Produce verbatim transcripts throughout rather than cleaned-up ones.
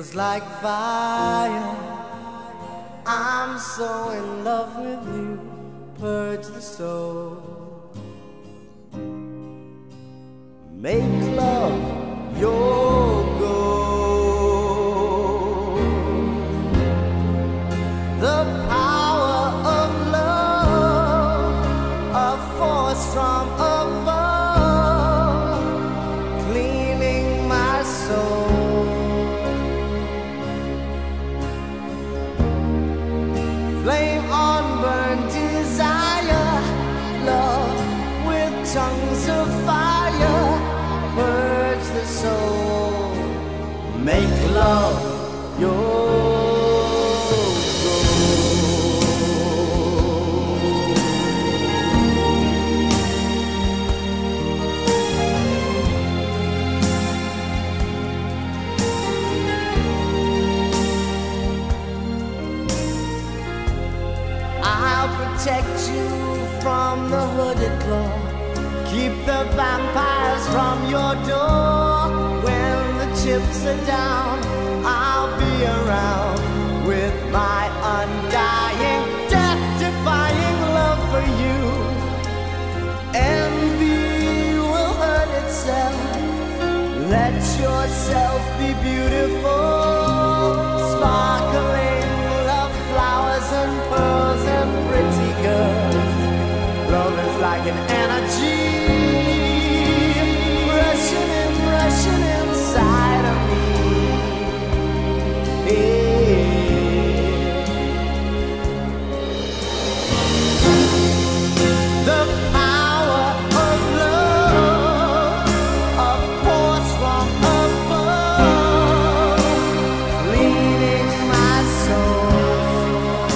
feels like fire. I'm so in love with you. Purge the soul. Make love your goal. The power of love, a force from above, cleaning my soul. Flame on burn desire, love with tongues of fire. Purge the soul, make love your I'll protect you from the hooded claw. Keep the vampires from your door. When the chips are down, I'll be around with my undying, death-defying love for you. Envy will hurt itself. Let yourself be beautiful. Sparkling love flowers and pearls and pretty girls. Love is like an energy rushing and rushing inside of me. The power of love, a force from above, cleaning my soul.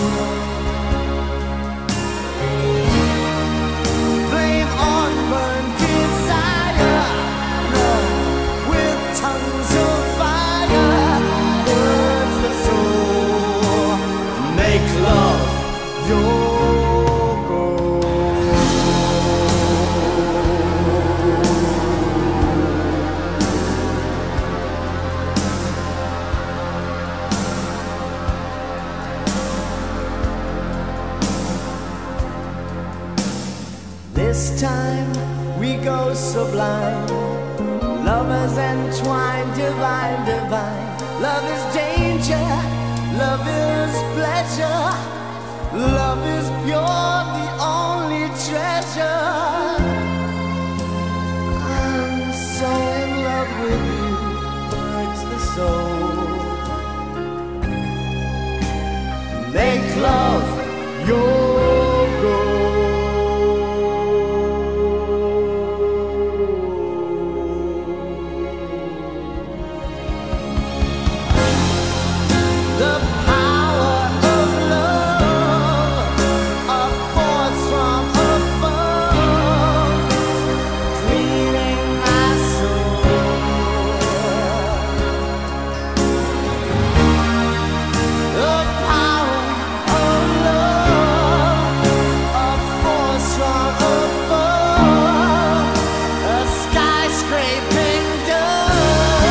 Flame on burn desire, love with tongues of fire. Burns the soul, make love your This time we go sublime, lovers entwined, divine, divine. Love is danger, love is pleasure, love is pure, the only treasure. I'm so in love with you, purge the soul. Make love your goal. The power of love, a force from above, cleaning my soul. The power of love, a force from above, a skyscraping dove.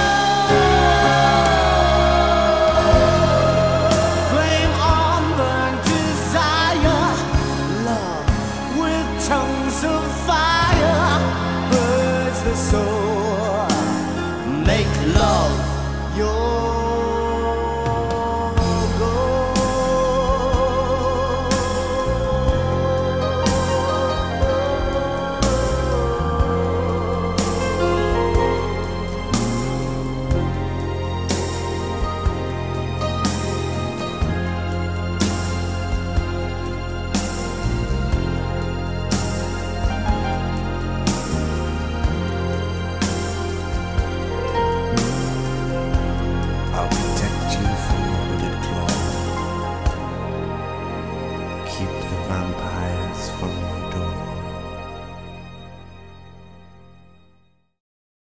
Flame on burn desire, love with tongues of fire. Purge the soul, make love your